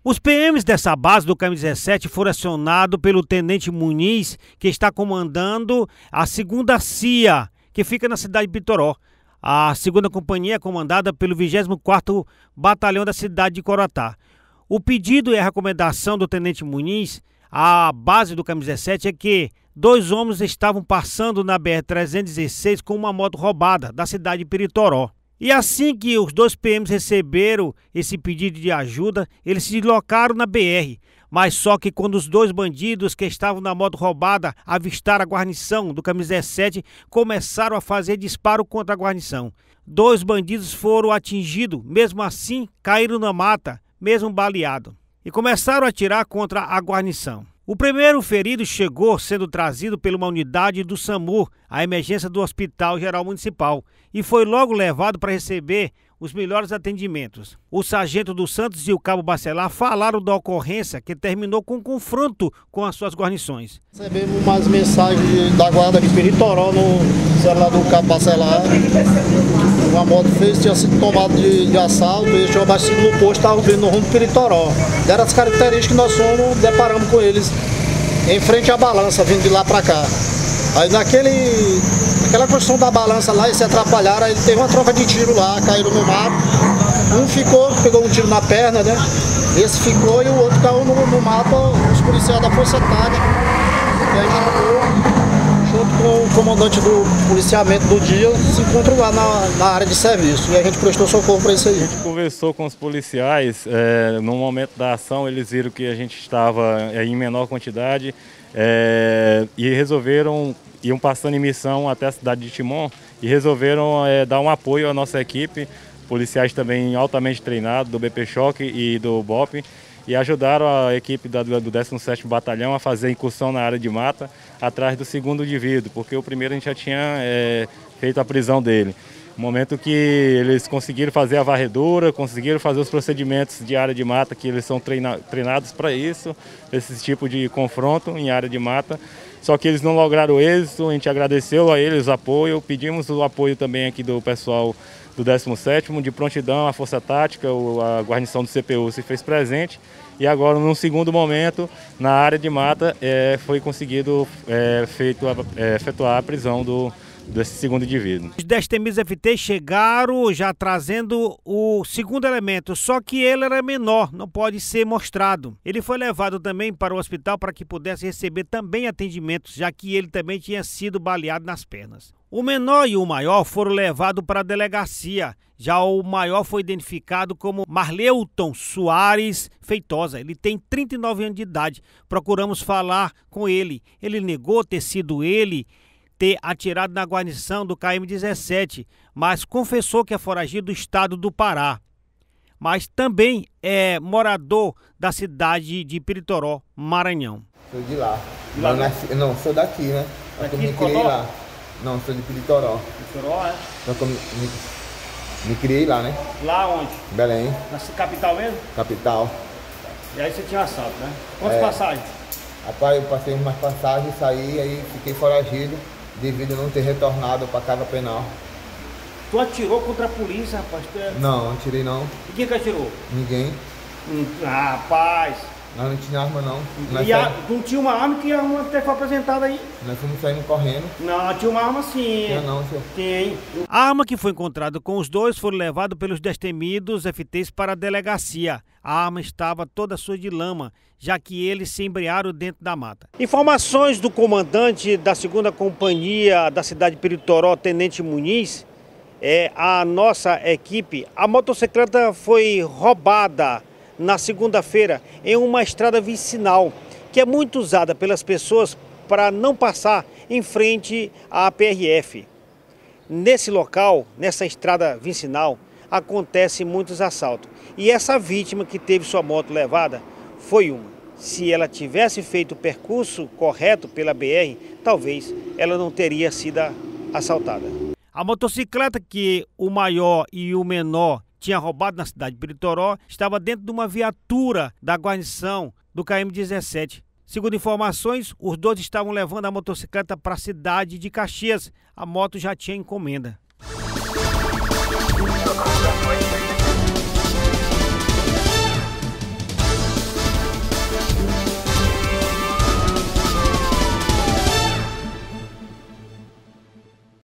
Os PMs dessa base do KM-17 foram acionados pelo Tenente Muniz, que está comandando a 2ª CIA, que fica na cidade de Pitoró. A 2ª companhia é comandada pelo 24º Batalhão da cidade de Coroatá. O pedido e a recomendação do Tenente Muniz à base do KM-17 é que 2 homens estavam passando na BR-316 com uma moto roubada da cidade de Pitoró. E assim que os 2 PMs receberam esse pedido de ajuda, eles se deslocaram na BR. Mas só que quando os 2 bandidos que estavam na moto roubada avistaram a guarnição do KM-17, começaram a fazer disparo contra a guarnição. 2 bandidos foram atingidos, mesmo assim caíram na mata, mesmo baleados, e começaram a atirar contra a guarnição. O primeiro ferido chegou sendo trazido por uma unidade do SAMU, a emergência do Hospital Geral Municipal, e foi logo levado para receber os melhores atendimentos. O sargento dos Santos e o cabo Bacelar falaram da ocorrência que terminou com um confronto com as suas guarnições. Recebemos umas mensagens da guarda de Pitoró no celular do cabo Bacelar. Uma moto tinha sido tomada de assalto e eles tinham abastecido no posto, estavam vindo no rumo de Pitoró. Deram as características que nós fomos, deparamos com eles em frente à balança, vindo de lá para cá. Aí naquela construção da balança lá, eles se atrapalharam, aí teve uma troca de tiro lá, caíram no mato. Um ficou, pegou um tiro na perna, né? Esse ficou e o outro caiu no mato, os policiais da Força Tática. E a gente ficou, junto com o comandante do policiamento do dia, se encontrou lá na área de serviço. E a gente prestou socorro para isso aí. A gente conversou com os policiais, no momento da ação eles viram que a gente estava em menor quantidade e iam passando em missão até a cidade de Timon e resolveram dar um apoio à nossa equipe, policiais também altamente treinados do BP Choque e do BOP, e ajudaram a equipe do 17º Batalhão a fazer a incursão na área de mata atrás do 2º indivíduo, porque o primeiro a gente já tinha feito a prisão dele. No momento que eles conseguiram fazer a varredura, conseguiram fazer os procedimentos de área de mata, que eles são treinados para isso, esse tipo de confronto em área de mata. Só que eles não lograram êxito, a gente agradeceu a eles o apoio, pedimos o apoio também aqui do pessoal do 17º, de prontidão, a Força Tática, a guarnição do CPU se fez presente. E agora, num segundo momento, na área de mata, foi conseguido efetuar a prisão desse 2º indivíduo. Os destemidos FT chegaram já trazendo o 2º elemento, só que ele era menor, não pode ser mostrado. Ele foi levado também para o hospital para que pudesse receber também atendimentos, já que ele também tinha sido baleado nas pernas. O menor e o maior foram levados para a delegacia. Já o maior foi identificado como Marleuton Soares Feitosa. Ele tem 39 anos de idade. Procuramos falar com ele. Ele negou ter sido ele ter atirado na guarnição do KM-17, mas confessou que é foragido do estado do Pará. Mas também é morador da cidade de Pitoró, Maranhão. Sou de lá. Não, sou daqui, né? Daqui eu me criei lá. Não, sou de Pitoró. Pitoró, é? Só que eu me criei lá, né? Lá onde? Belém. Na capital mesmo? Capital. E aí você tinha assalto, né? Quantas passagens? Rapaz, eu passei umas passagens, saí, aí fiquei foragido, devido a não ter retornado para a casa penal. Tu atirou contra a polícia, rapaz? Não, não atirei não. E quem que atirou? Ninguém. Rapaz. Nós não tinha arma não. Não tinha uma arma, que a arma até foi apresentada aí. Nós fomos saindo correndo. Não, tinha uma arma sim. Tinha não, senhor. Tem. A arma que foi encontrada com os 2 foram levados pelos destemidos FTs para a delegacia. A arma estava toda suja de lama, já que eles se embrearam dentro da mata. Informações do comandante da 2ª Companhia da cidade de Pitoró, Tenente Muniz, a nossa equipe, a motocicleta foi roubada na segunda-feira em uma estrada vicinal, que é muito usada pelas pessoas para não passar em frente à PRF. Nesse local, nessa estrada vicinal, acontecem muitos assaltos. E essa vítima que teve sua moto levada foi uma. Se ela tivesse feito o percurso correto pela BR, talvez ela não teria sido assaltada. A motocicleta que o maior e o menor tinha roubado na cidade de Pitoró estava dentro de uma viatura da guarnição do KM-17. Segundo informações, os 2 estavam levando a motocicleta para a cidade de Caxias. A moto já tinha encomenda.